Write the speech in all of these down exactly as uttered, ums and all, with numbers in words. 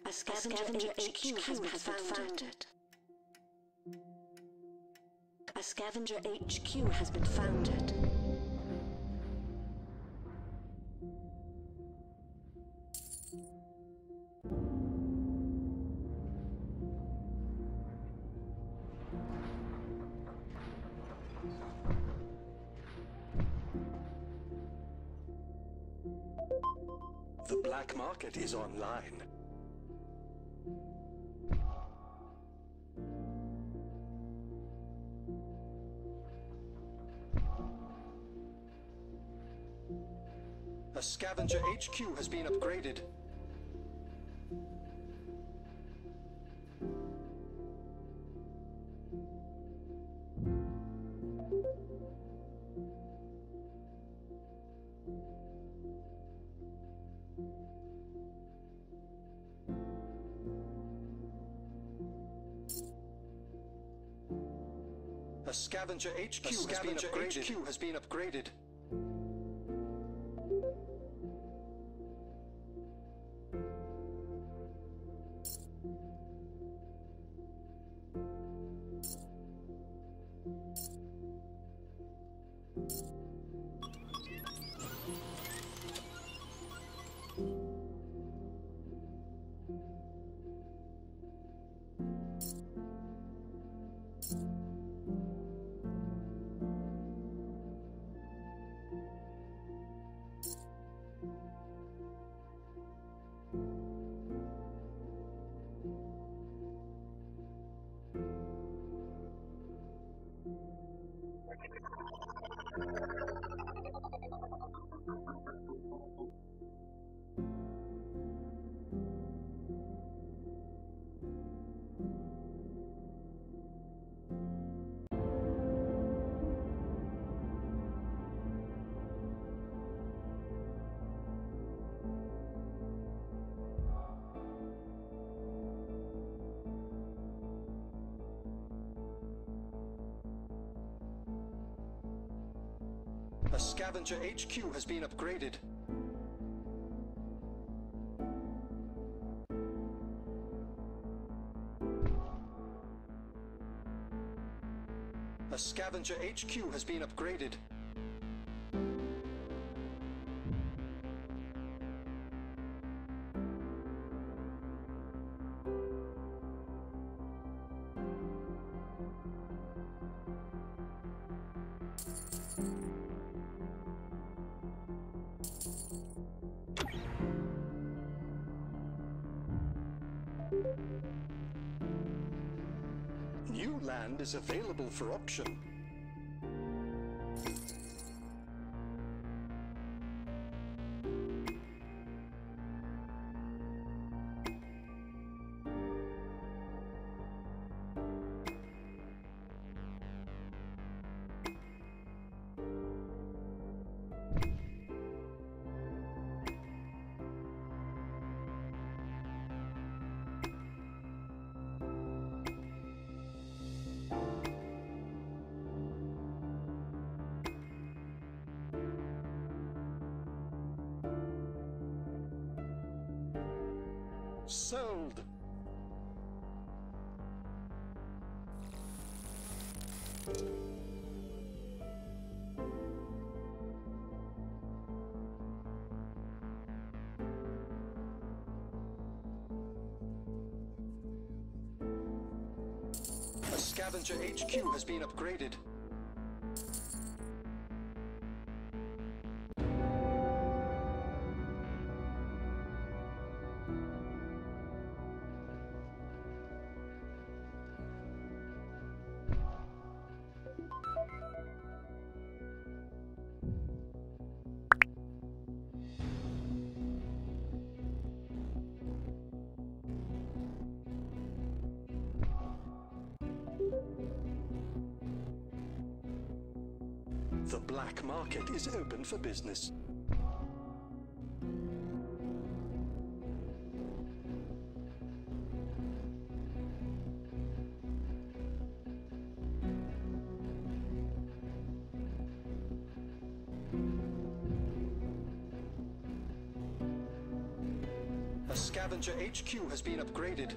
A scavenger H Q has been founded. A scavenger H Q has been founded. The black market is online. A scavenger H Q has been upgraded. A scavenger H Q, has, been H Q has been upgraded. A scavenger H Q has been upgraded. A scavenger H Q has been upgraded. New land is available for auction. Sold. A scavenger H Q has been upgraded. The black market is open for business. A scavenger H Q has been upgraded.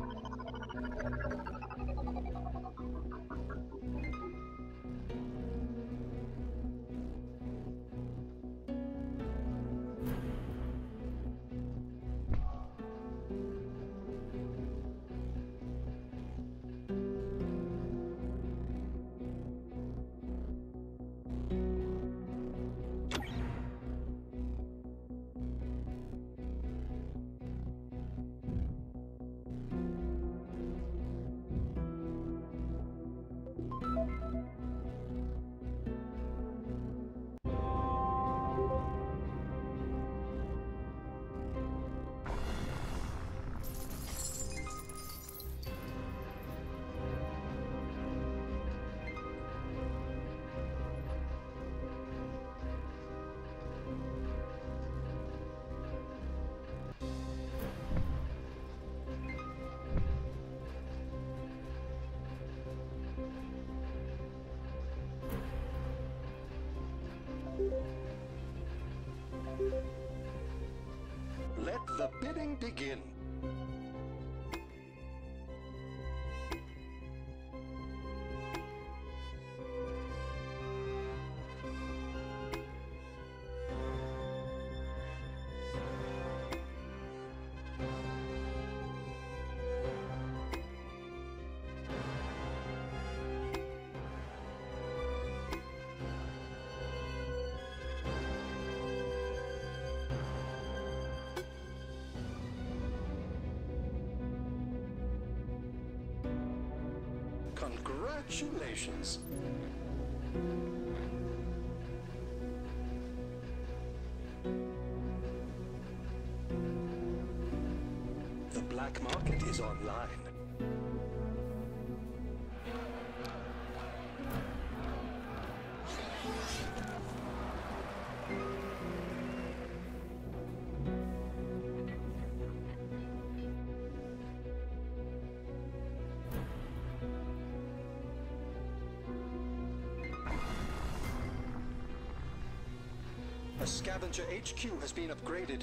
Let the bidding begin. Congratulations. The black market is online. A scavenger H Q has been upgraded.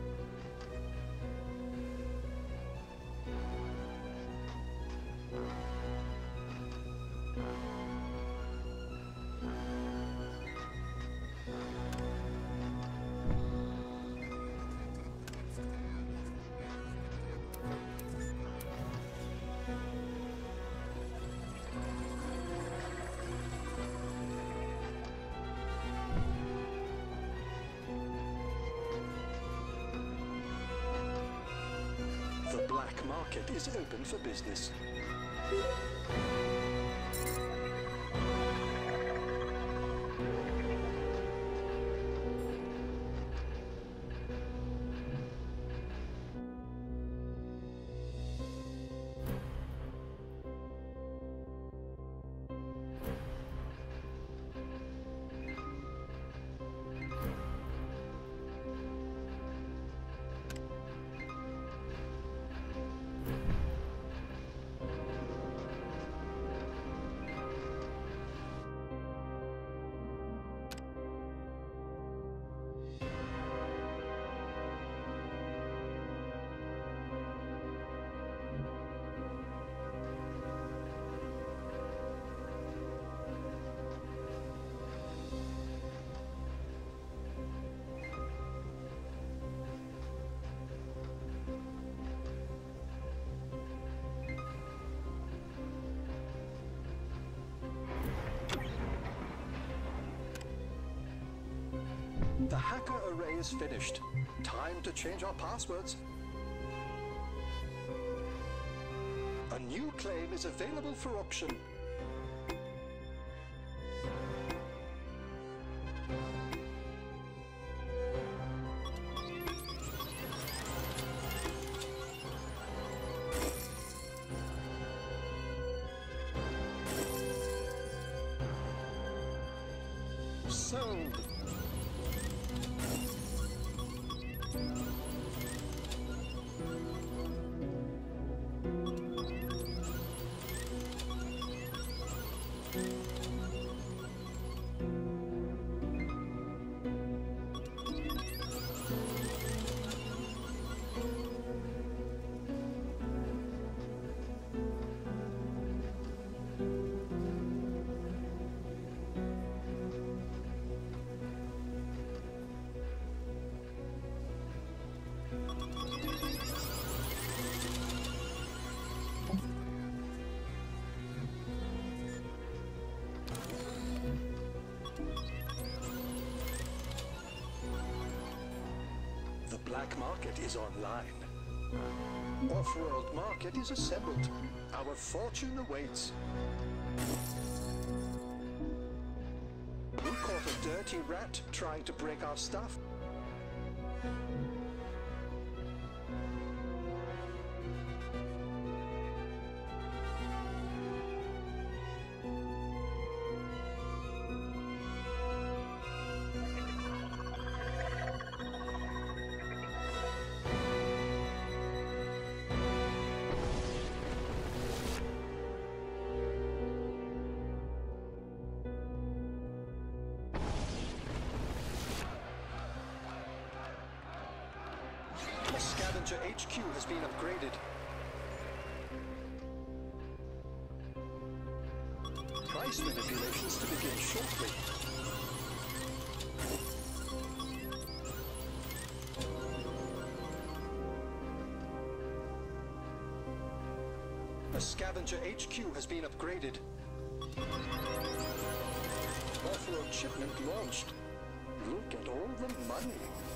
The black market is open for business. The hacker array is finished. Time to change our passwords. A new claim is available for auction. Sold. black market is online. Off-world market is assembled. Our fortune awaits. We caught a dirty rat trying to break our stuff. Scavenger H Q has been upgraded. Price manipulations to begin shortly. A Scavenger H Q has been upgraded. Off-road shipment launched. Look at all the money.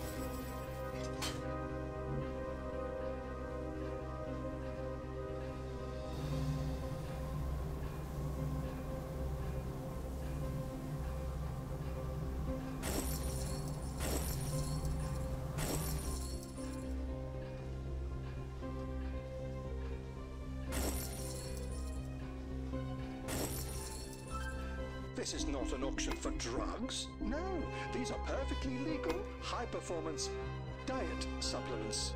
This is not an auction for drugs. No, these are perfectly legal, high-performance diet supplements.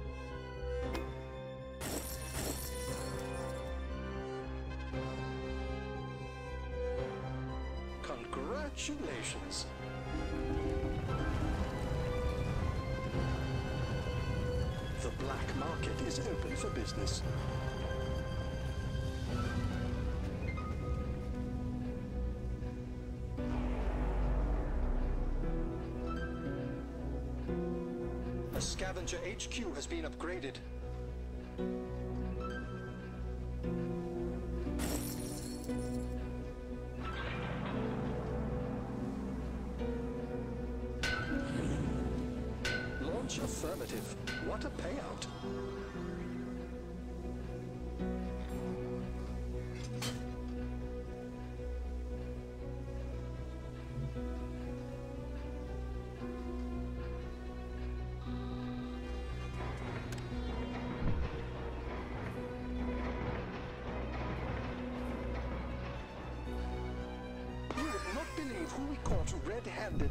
Congratulations. The black market is open for business. A Scavenger H Q has been upgraded. Launch affirmative. What a payout. Believe who we caught red-handed.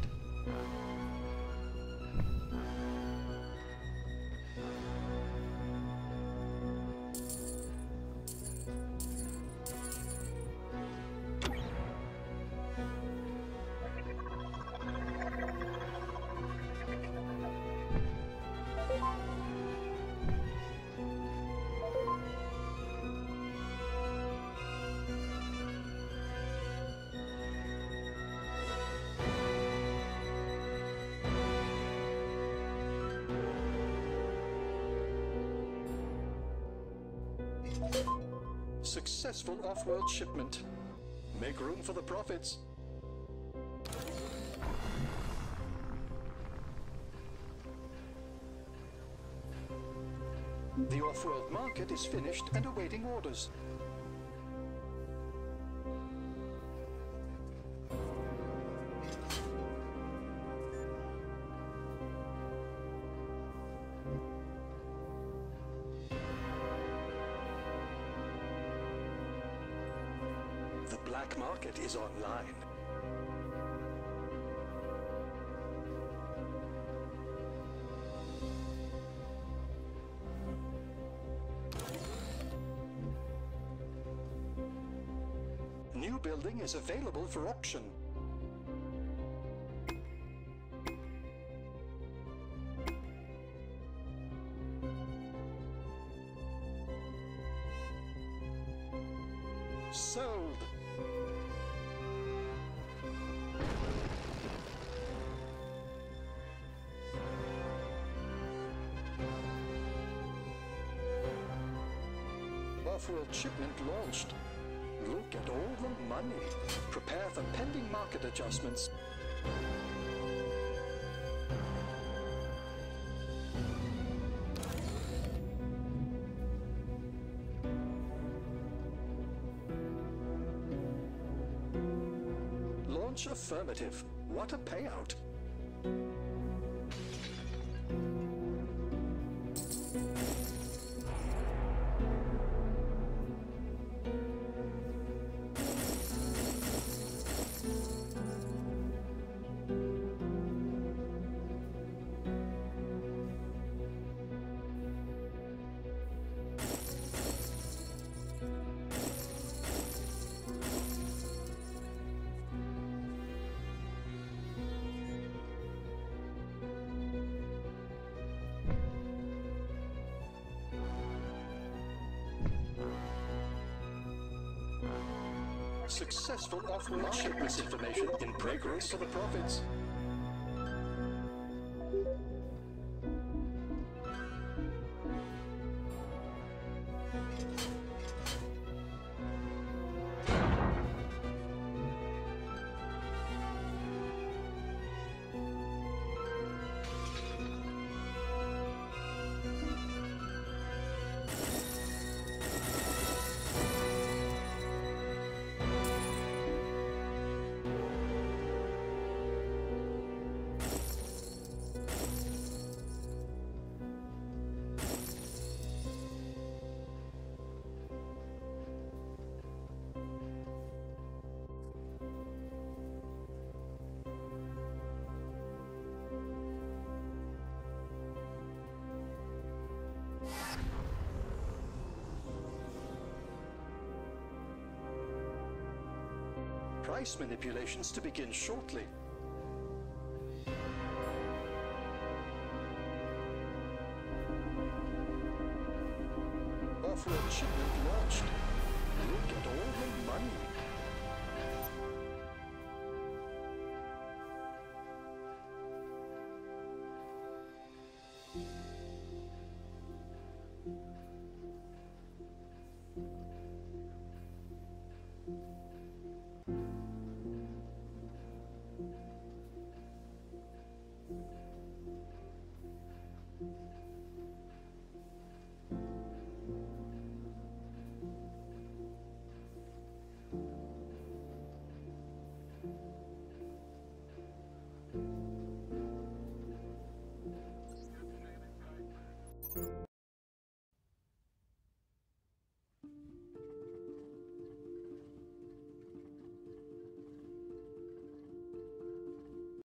Successful off-world shipment. Make room for the profits. The off-world market is finished and awaiting orders. The black market is online. New building is available for auction. Sold. Off-world shipment launched. Look at all the money. Prepare for pending market adjustments. Launch affirmative. What a payout. Successful off-world shipment information in progress for the profits. Price manipulations to begin shortly. Off-road shipment launched. Look at all the money.